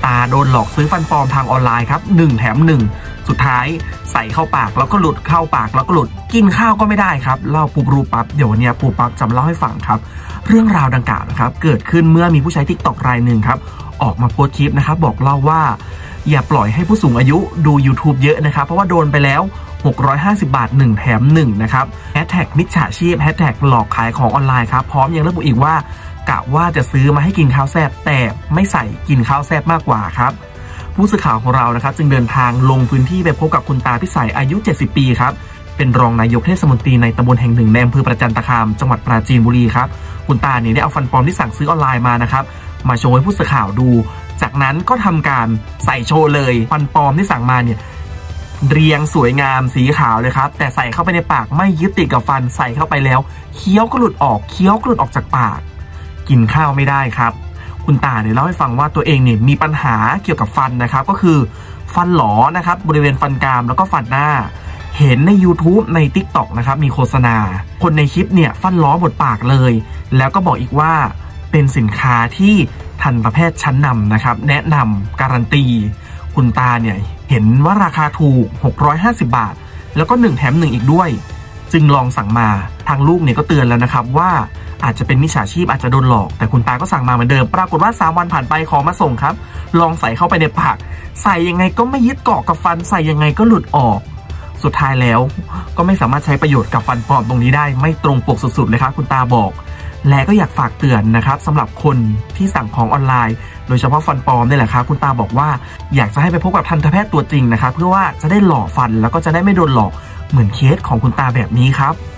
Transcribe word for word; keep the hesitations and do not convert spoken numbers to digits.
ตาโดนหลอกซื้อฟันปลอมทางออนไลน์ครับหนึ่งแถมหนึ่งสุดท้ายใส่เข้าปากแล้วก็หลุดเข้าปากแล้วก็หลุดกินข้าวก็ไม่ได้ครับเล่าปุ๊บรู้ปั๊บเดี๋ยววันนี้ปุ๊บปั๊บจะมาเล่าให้ฟังครับเรื่องราวดังกล่าวนะครับเกิดขึ้นเมื่อมีผู้ใช้ ติ๊กต็อก รายหนึ่งครับออกมาโพสต์คลิปนะครับบอกเล่าว่าอย่าปล่อยให้ผู้สูงอายุดู ยูทูบ เยอะนะครับเพราะว่าโดนไปแล้วหกร้อยห้าสิบบาทหนึ่งแถมหนึ่งนะครับแฮชแท็กมิจฉาชีพแฮชแท็กหลอกขายของออนไลน์ครับพร้อมยังระบุอีกว่ากะว่าจะซื้อมาให้กินข้าวแซ่บแต่ไม่ใส่กินข้าวแซ่บมากกว่าครับผู้สื่อข่าวของเรานะครับจึงเดินทางลงพื้นที่ไปพบกับคุณตาพิสัยอายุเจ็ดสิบปีครับเป็นรองนายกเทศมนตรีในตำบลแห่งหนึ่งในอำเภอประจันตคามจังหวัดปราจีนบุรีครับคุณตาเนี่ยได้เอาฟันปลอมที่สั่งซื้อออนไลน์มานะครับมาโชว์ให้ผู้สื่อข่าวดูจากนั้นก็ทำการใส่โชว์เลยฟันปลอมที่สั่งมาเนี่ยเรียงสวยงามสีขาวเลยครับแต่ใส่เข้าไปในปากไม่ยึดติดกับฟันใส่เข้าไปแล้วเคี้ยวก็หลุดออกเคี้ยวก็หลุดออกจากปากกินข้าวไม่ได้ครับคุณตาเนี่ยเล่าให้ฟังว่าตัวเองเนี่ยมีปัญหาเกี่ยวกับฟันนะครับก็คือฟันหลอนะครับบริเวณฟันกรามแล้วก็ฟันหน้าเห็นใน ยูทูบ ใน ติ๊กต็อก นะครับมีโฆษณาคนในคลิปเนี่ยฟันหลอหมดปากเลยแล้วก็บอกอีกว่าเป็นสินค้าที่ทันตแพทย์ชั้นนำนะครับแนะนำการันตีคุณตาเนี่ยเห็นว่าราคาถูกหกร้อยห้าสิบบาทแล้วก็หนึ่งแถมหนึ่งอีกด้วยจึงลองสั่งมาทางลูกเนี่ยก็เตือนแล้วนะครับว่าอาจจะเป็นมิจฉาชีพอาจจะโดนหลอกแต่คุณตาก็สั่งมาเหมือนเดิมปรากฏว่าสามวันผ่านไปของมาส่งครับลองใส่เข้าไปในปากใส่ยังไงก็ไม่ยึดเกาะกับฟันใส่ยังไงก็หลุดออกสุดท้ายแล้วก็ไม่สามารถใช้ประโยชน์กับฟันปลอมตรงนี้ได้ไม่ตรงปกสุดๆเลยครับคุณตาบอกและก็อยากฝากเตือนนะครับสำหรับคนที่สั่งของออนไลน์โดยเฉพาะฟันปลอมนี่แหละครับคุณตาบอกว่าอยากจะให้ไปพบกับทันตแพทย์ตัวจริงนะครับเพื่อว่าจะได้หล่อฟันแล้วก็จะได้ไม่โดนหลอกเหมือนเคสของคุณตาแบบนี้ครับ